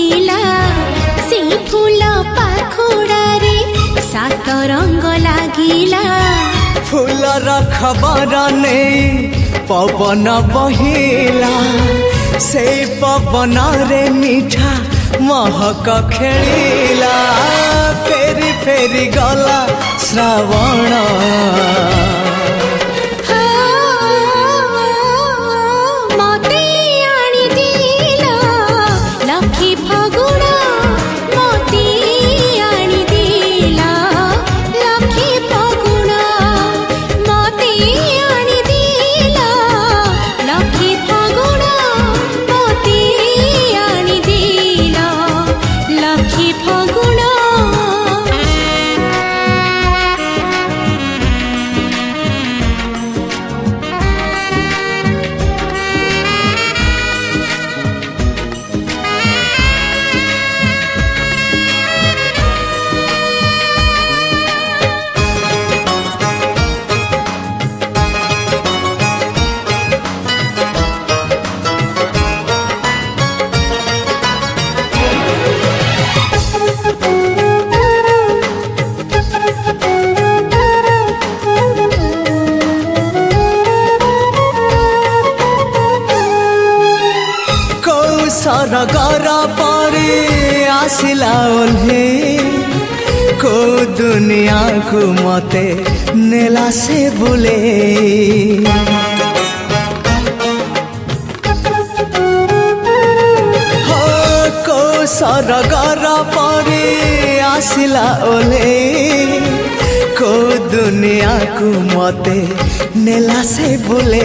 फुटिला से फूल पाखुड़ारे सात रंग लागिला फूलर खबर नहीं पवन बहिला से पवन रे मीठा महक खेलिला फेरी फेरी गला श्रावण मते आनी दिला लखी फगुण मते आनी दिला लखी फगुण मते आनी दिला लखी फगुण मते आनी दिला लखी फगुण सरगर परी आसिला ओल्हे को दुनिया को मते नेला से बुले हो को सरगर परी आसिला ओल्हे को दुनिया को मते नेला से बुले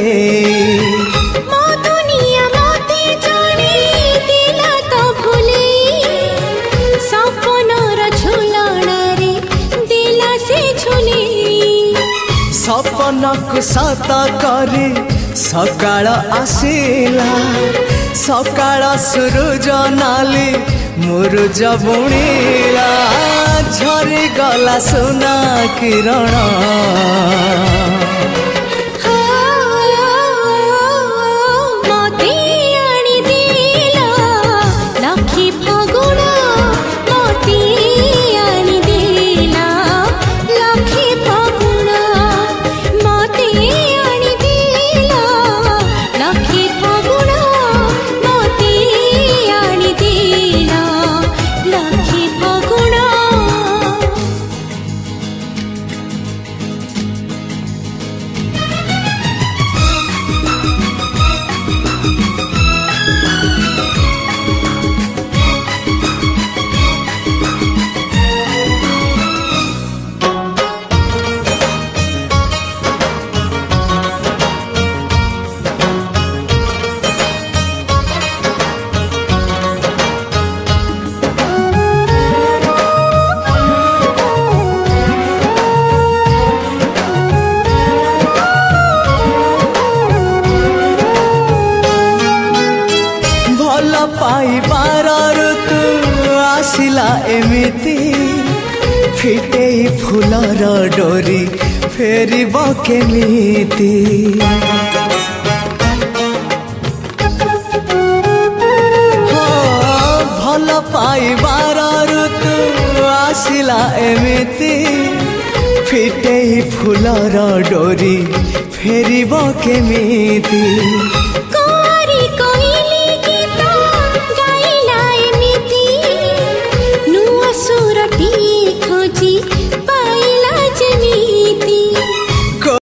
सपन को सत करी सकाळ आसिला सकाळ सूरज नाली मुरुज बुणीला झरी गला सुना किरण मते आनी दिला लखी फगुण मते आनी दिला लखी फगुण मते आनी दिला लखी फगुण मते आनी दिला लखी फगुण पाइबार ऋतु आसिला एमिति फिटे फूलर डोरी फेरिब केमिति भल पाइबार ऋतु आसिला एमिति फिटे फूलर डोरी फेरिब केमिति